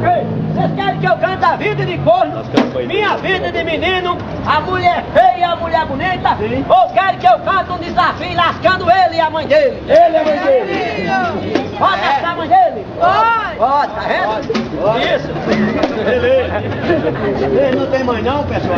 quê? Vocês querem que eu cante a vida de corno? Minha vida de menino, a mulher feia, a mulher bonita? Sim. Ou querem que eu cante um desafio lascando ele e a mãe dele? Ele é a mãe dele. Pode lascar a mãe dele? Pode! Pode, tá vendo? Isso! Beleza. Vocês não tem mãe não, pessoal?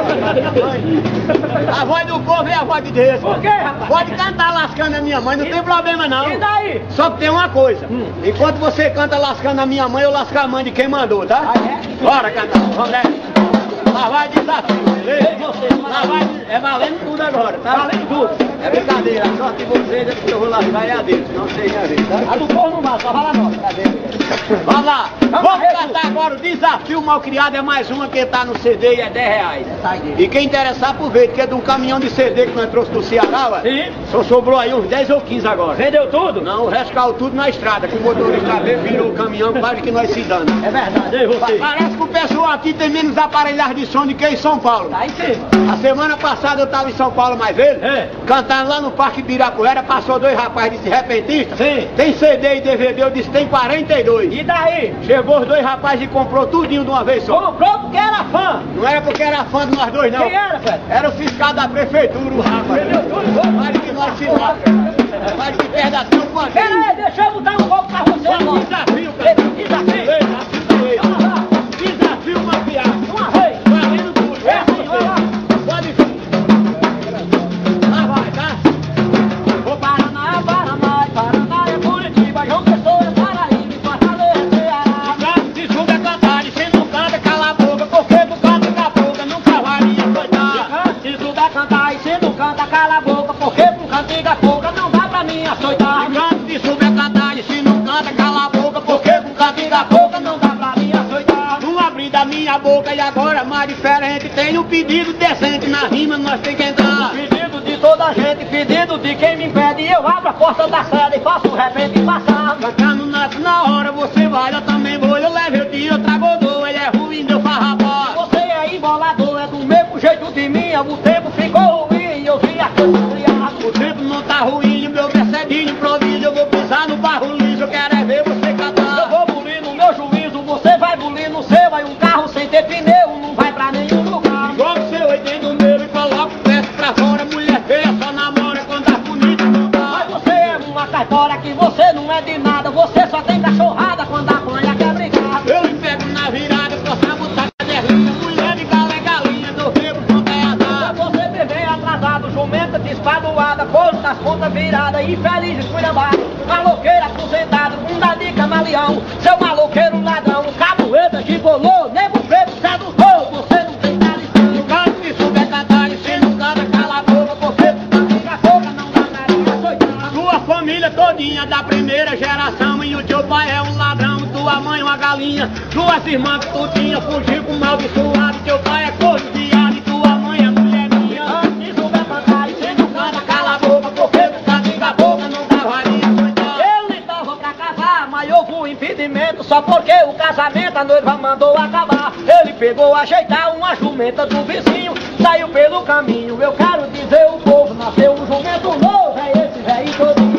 A voz do povo é a voz de Deus. Por quê, rapaz? Pode cantar lascando a minha mãe, não tem problema não. E daí? Só que tem uma coisa. Enquanto você canta lascando a minha mãe, eu lasco a mãe de quem mandou, tá? Ah, é? Bora cantar, vamos nessa. Lá vai desafio, beleza? Lá vai, é valendo tudo agora, tá? Valendo tudo. É brincadeira, a sorte de vocês é porque eu vou lascar é a deles, não sei a vez, tá? A do povo não vai, só fala nossa. Cadê? Vamos lá, vamos cantar agora o desafio malcriado, é mais uma que tá no CD e é R$10. E quem interessar por ver, que é de um caminhão de CD que nós trouxe do Ceará, ué. Sim. Só sobrou aí uns 10 ou 15 agora. Vendeu tudo? Não, o resto caiu tudo na estrada, que o motorista veio, virou o caminhão, quase que nós se dando. É verdade, ei você. Parece que o pessoal aqui tem menos aparelhagem de som do que em São Paulo. Tá em cima. A semana passada eu tava em São Paulo mais velho, cantando lá no Parque Ibirapuera, passou dois rapazes de repentista. Sim. Tem CD e DVD, eu disse tem 42. E daí? Chegou os dois rapazes e comprou tudinho de uma vez só. Comprou porque era fã. Não era porque era fã de nós dois não. Quem era, Fred? Era o fiscal da prefeitura, o rapaz. Vendeu tudo? Mais que nós se lasca. Mais que perde a tão quanto. Pera aí, deixa eu botar um pouco pra você agora. Desafio, cara. Desafio. Desafio mafiado. Uma vez. Valendo tudo. É assim, vai lá. Pode vir. Lá vai, tá? Ô Paraná, Paraná, Paraná é Curitiba, João Pessoa é Paraíba, Fortaleza, Ceará. Se chuva é cantar, e se não canta, cala a boca, porque tu canta com a boca, nunca vai me açoitar. Se souber cantar e se não canta, cala a boca, porque por cantiga pouca não dá pra mim açoitar. Se souber cantar, e se não canta, cala a boca, porque com cantiga pouca não dá pra mim açoitar. Não abri da minha boca e agora mais diferente, tem um pedido decente, na rima nós tem que entrar. Pedido de toda a gente, pedido de quem me impede, eu abro a porta da sede e faço o repente passar. Cantar no nato na hora, você vai, eu também vou, eu levo o dia, eu trago o dor, ele é ruim, deu farrapar. Você é embolador, é do mesmo jeito de mim, o tempo ficou ruim, eu vi a coisa criar. O tempo não tá ruim, o meu verso é de improviso, eu vou pisar no barro liso, eu quero é ver você cantar. Eu vou bulir no meu juízo, você vai bulir no seu, aí um carro sem ter pneu não vai pra nenhum lugar. Igual o seu, aí dentro do meu e coloca o verso pra fora, mulher feia só namora quando a bonita não dá. Mas você é uma caipora que você não é de nada, você só tem cachorrada quando apanha quer brigar. Eu me pego na virada, posso botar caderninha, mulher de galo é galinha, do rebo conta é azar. Você bebê atrasado, jumenta despadoada, corno das pontas virada, infeliz esculhambado, maloqueiro aposentado, bunda de camaleão, seu maloqueiro ladrão, caboeira que bolou, nego preto sedutor, você não tem tradição. Canta se souber cantar, e se não canta, cala a boca, porque Fica boca, não dá pra açoitar. tua família todinha da primeira geração, e o teu pai é um ladrão, tua mãe uma galinha, tuas irmãs tudinha fugiu com maldiçoado, teu pai é corno de viado e tua mãe é mulher minha. Se souber cantar e se não canta, Cala a boca, porque tu tá de a boca, não dá varia, coitado. eu lhe tava pra casar, mas houve um impedimento, só porque o casamento a noiva mandou acabar. Ele pegou ajeitar uma jumenta do vizinho, saiu pelo caminho. Eu quero dizer o povo, nasceu um jumento novo, é esse velho todinho.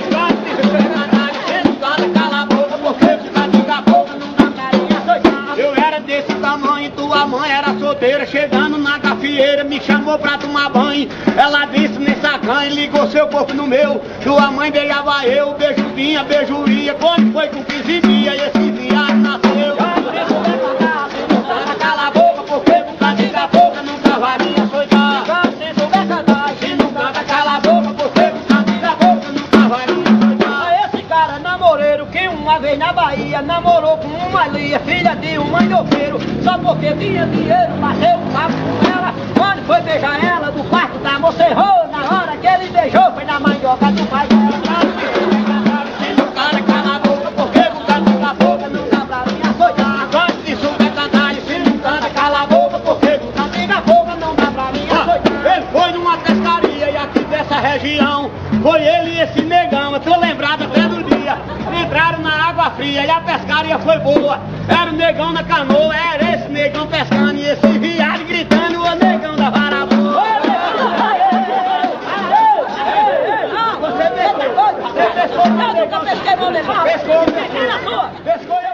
Cala a boca, porque tu tá de a boca, não dá Carinha açoitar. Eu era desse tamanho, tua mãe era solteira, chegando na gafieira, me chamou pra tomar banho. Ela disse nessa canha, ligou seu corpo no meu. Tua mãe beijava eu, beijo vinha, beijo ia. Quando foi com 15 dias, esse viado nasceu. Cala a boca, porque tu tá de a boca, nunca vai me açoitar. Se souber cantar, Se não canta, cala a boca, porque tu tá de a boca, nunca vai me açoitar. esse cara namoreiro que uma vez na Bahia namorou com uma Lia, filha de um mandioqueiro, só porque tinha dinheiro, bateu um papo com ela. Quando foi beijar ela, do quarto da moça errou, na hora que ele beijou, foi na mandioca do pai dela. Se não canta, cala a boca, porque tu tá de a boca, não dá pra me açoitar. Quando se souber cantar, e se não canta, cala a boca, porque tu tá de a boca, não dá pra mim açoitar. Ele foi numa pescaria e aqui dessa região, foi ele e esse negão, eu tô lembrado até do dia. Entraram na água fria e a pescaria foi boa. Era o negão na canoa, era esse negão pescando e esse viado gritando, o negão da vara boa. Você pescou, Pescou,